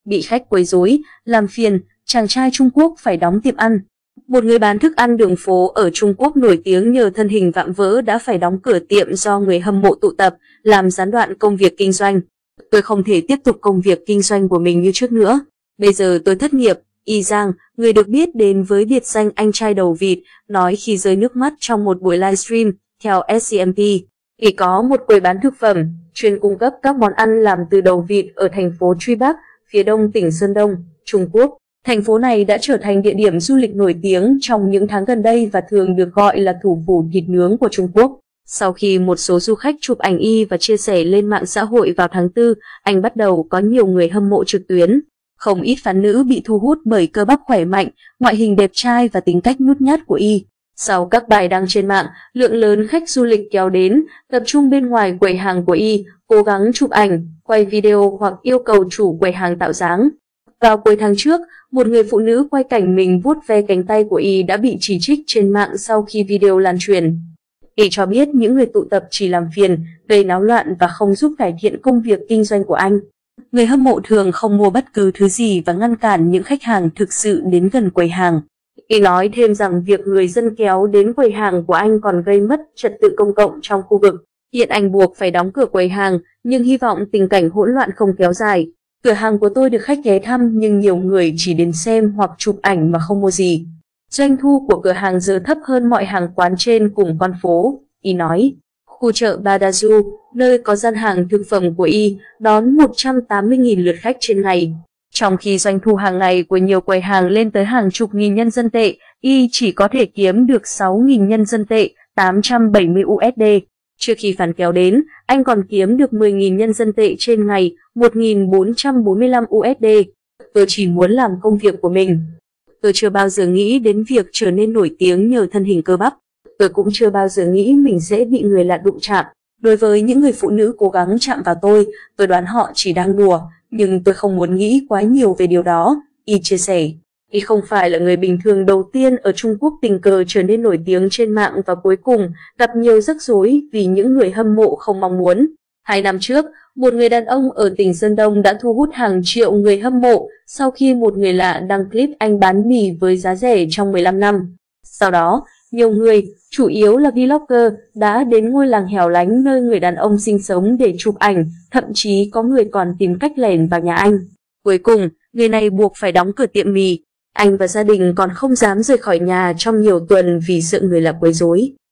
bị khách quấy rối, làm phiền, chàng trai Trung Quốc phải đóng tiệm ăn. Một người bán thức ăn đường phố ở Trung Quốc nổi tiếng nhờ thân hình vạm vỡ đã phải đóng cửa tiệm do người hâm mộ tụ tập, làm gián đoạn công việc kinh doanh. Tôi không thể tiếp tục công việc kinh doanh của mình như trước nữa. Bây giờ tôi thất nghiệp, Y Giang, người được biết đến với biệt danh anh trai đầu vịt, nói khi rơi nước mắt trong một buổi livestream, theo SCMP. Y có một quầy bán thực phẩm, chuyên cung cấp các món ăn làm từ đầu vịt ở thành phố Truy Bắc, phía đông tỉnh Sơn Đông, Trung Quốc. Thành phố này đã trở thành địa điểm du lịch nổi tiếng trong những tháng gần đây và thường được gọi là thủ phủ thịt nướng của Trung Quốc. Sau khi một số du khách chụp ảnh Y và chia sẻ lên mạng xã hội vào tháng 4, anh bắt đầu có nhiều người hâm mộ trực tuyến. Không ít phái nữ bị thu hút bởi cơ bắp khỏe mạnh, ngoại hình đẹp trai và tính cách nhút nhát của Y. Sau các bài đăng trên mạng, lượng lớn khách du lịch kéo đến, tập trung bên ngoài quầy hàng của Y, cố gắng chụp ảnh, quay video hoặc yêu cầu chủ quầy hàng tạo dáng. Vào cuối tháng trước, một người phụ nữ quay cảnh mình vuốt ve cánh tay của Y đã bị chỉ trích trên mạng sau khi video lan truyền. Y cho biết những người tụ tập chỉ làm phiền, gây náo loạn và không giúp cải thiện công việc kinh doanh của anh. Người hâm mộ thường không mua bất cứ thứ gì và ngăn cản những khách hàng thực sự đến gần quầy hàng. Y nói thêm rằng việc người dân kéo đến quầy hàng của anh còn gây mất trật tự công cộng trong khu vực. Hiện anh buộc phải đóng cửa quầy hàng, nhưng hy vọng tình cảnh hỗn loạn không kéo dài. Cửa hàng của tôi được khách ghé thăm nhưng nhiều người chỉ đến xem hoặc chụp ảnh mà không mua gì. Doanh thu của cửa hàng giờ thấp hơn mọi hàng quán trên cùng con phố, Y nói. Khu chợ Badazu, nơi có gian hàng thực phẩm của Y, đón 180.000 lượt khách trên ngày. Trong khi doanh thu hàng ngày của nhiều quầy hàng lên tới hàng chục nghìn nhân dân tệ, Y chỉ có thể kiếm được 6.000 nhân dân tệ, 870 USD. Trước khi phản kéo đến, anh còn kiếm được 10.000 nhân dân tệ trên ngày, 1.445 USD. Tôi chỉ muốn làm công việc của mình. Tôi chưa bao giờ nghĩ đến việc trở nên nổi tiếng nhờ thân hình cơ bắp. Tôi cũng chưa bao giờ nghĩ mình dễ bị người lạ đụng chạm. Đối với những người phụ nữ cố gắng chạm vào tôi đoán họ chỉ đang đùa, nhưng tôi không muốn nghĩ quá nhiều về điều đó, Y chia sẻ. Y không phải là người bình thường đầu tiên ở Trung Quốc tình cờ trở nên nổi tiếng trên mạng và cuối cùng gặp nhiều rắc rối vì những người hâm mộ không mong muốn. 2 năm trước, một người đàn ông ở tỉnh Sơn Đông đã thu hút hàng triệu người hâm mộ sau khi một người lạ đăng clip anh bán mì với giá rẻ trong 15 năm. Sau đó, nhiều người, chủ yếu là vlogger, đã đến ngôi làng hẻo lánh nơi người đàn ông sinh sống để chụp ảnh, thậm chí có người còn tìm cách lẻn vào nhà anh. Cuối cùng, người này buộc phải đóng cửa tiệm mì. Anh và gia đình còn không dám rời khỏi nhà trong nhiều tuần vì sợ người lạ quấy rối.